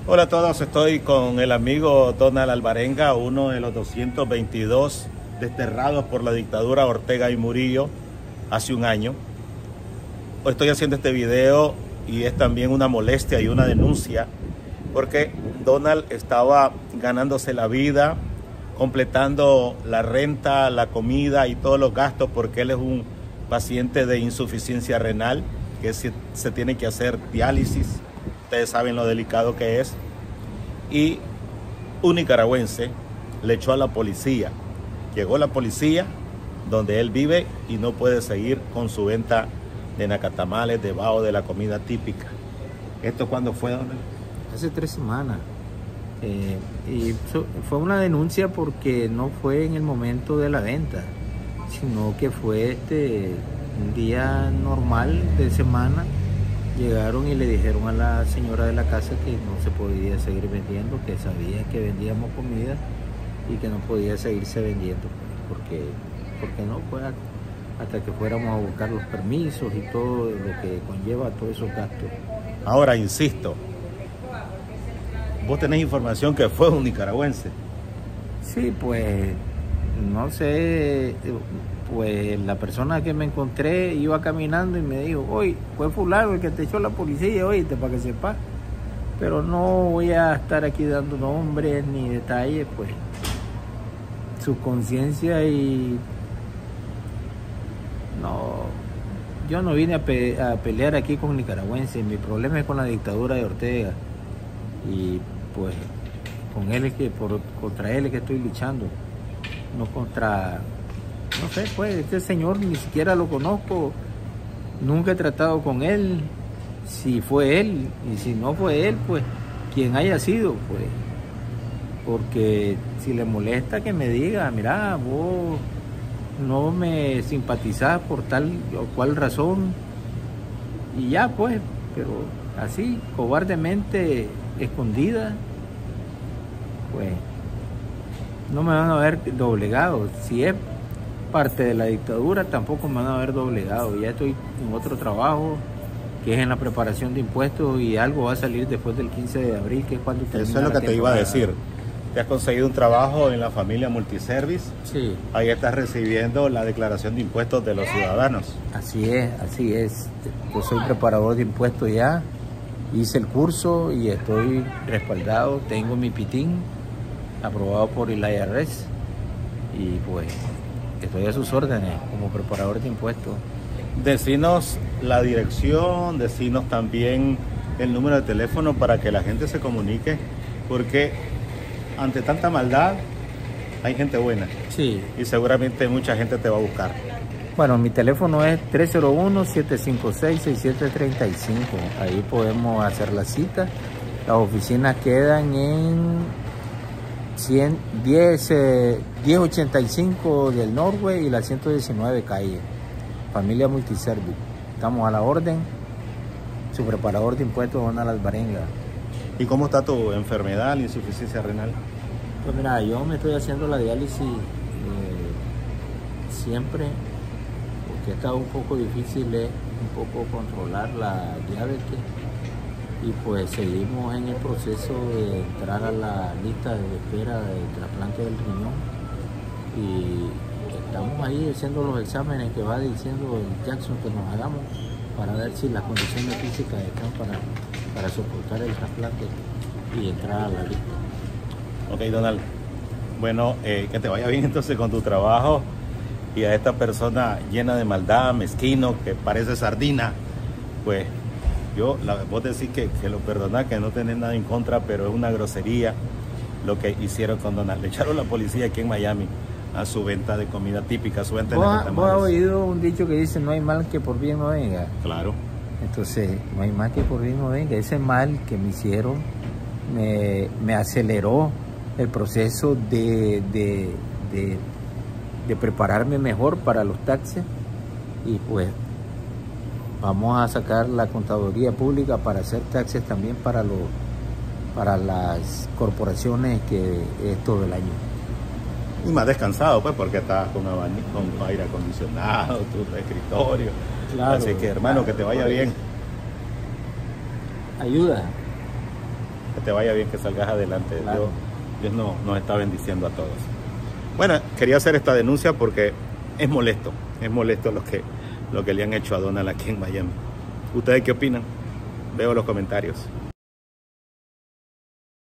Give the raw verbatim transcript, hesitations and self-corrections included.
Hola a todos, estoy con el amigo Donald Alvarenga, uno de los doscientos veintidós desterrados por la dictadura Ortega y Murillo hace un año. Hoy estoy haciendo este video y es también una molestia y una denuncia porque Donald estaba ganándose la vida, completando la renta, la comida y todos los gastos porque él es un paciente de insuficiencia renal, que se, se tiene que hacer diálisis. Ustedes saben lo delicado que es. Y un nicaragüense le echó a la policía. Llegó la policía donde él vive y no puede seguir con su venta de nacatamales, de bao, de la comida típica. ¿Esto cuándo fue, Donald? Hace tres semanas. Eh, y fue una denuncia porque no fue en el momento de la venta, sino que fue este un día normal de semana. Llegaron y le dijeron a la señora de la casa que no se podía seguir vendiendo, que sabía que vendíamos comida y que no podía seguirse vendiendo, porque, porque no fue hasta que fuéramos a buscar los permisos y todo lo que conlleva todos esos gastos. Ahora, insisto, vos tenés información que fue un nicaragüense. Sí, pues, no sé, pues la persona que me encontré iba caminando y me dijo, oye, fue fulano el que te echó la policía, oíste, para que sepas. Pero no voy a estar aquí dando nombres ni detalles, pues, su conciencia y... No, yo no vine a, pe a pelear aquí con nicaragüenses, mi problema es con la dictadura de Ortega. Y pues con él es que por contra él es que estoy luchando, no contra, no sé, pues este señor ni siquiera lo conozco, nunca he tratado con él, si fue él y si no fue él, pues quien haya sido, pues, porque si le molesta que me diga, mira, vos no me simpatizás por tal o cual razón y ya, pues, pero así cobardemente escondida, pues no me van a ver doblegado. Si es parte de la dictadura, tampoco me van a ver doblegado. Ya estoy en otro trabajo que es en la preparación de impuestos y algo va a salir después del quince de abril, que es cuando termina. Eso es lo que te iba a decir. Te has conseguido un trabajo en la familia Multiservice. Sí. Ahí estás recibiendo la declaración de impuestos de los ciudadanos. Así es, así es. Yo soy preparador de impuestos ya. Hice el curso y estoy respaldado. Tengo mi pitín aprobado por el I R S y pues estoy a sus órdenes como preparador de impuestos. Decinos la dirección, decinos también el número de teléfono para que la gente se comunique, porque ante tanta maldad hay gente buena. Sí. Y seguramente mucha gente te va a buscar. Bueno, mi teléfono es tres cero uno, siete cinco seis, seis siete tres cinco. Ahí podemos hacer la cita. Las oficinas quedan en cien, diez, eh, diez ochenta y cinco del Norway y la ciento diecinueve calle. Familia Multiservice. Estamos a la orden. Su preparador de impuestos, Donald Alvarenga. ¿Y cómo está tu enfermedad, la insuficiencia renal? Pues mira, yo me estoy haciendo la diálisis eh, siempre, porque ha estado un poco difícil eh, un poco controlar la diabetes y pues seguimos en el proceso de entrar a la lista de espera de trasplante del riñón y estamos ahí haciendo los exámenes que va diciendo el Jackson que nos hagamos para ver si las condiciones físicas están para, para soportar el trasplante y entrar a la lista. Ok, Donald. Bueno, eh, que te vaya bien entonces con tu trabajo y a esta persona llena de maldad, mezquino, que parece sardina, pues yo, la, vos decís que, que lo perdonás, que no tenés nada en contra, pero es una grosería lo que hicieron con Donald. Le echaron la policía aquí en Miami a su venta de comida típica, a su venta de nacatamales. ¿Vos has oído un dicho que dice no hay mal que por bien no venga? Claro. Entonces, no hay mal que por bien no venga. Ese mal que me hicieron me, me aceleró el proceso de, de, de, de prepararme mejor para los taxes y pues vamos a sacar la contaduría pública para hacer taxes también para, los, para las corporaciones que es todo el año. Y más descansado, pues, porque estás con, con aire acondicionado, tu escritorio. Claro, así que, hermano, claro, que te vaya bien. Ayuda. que te vaya bien, que salgas adelante. Claro. Dios, Dios no, nos está bendiciendo a todos. Bueno, quería hacer esta denuncia porque es molesto, es molesto lo que, lo que le han hecho a Donald aquí en Miami. ¿Ustedes qué opinan? Veo los comentarios.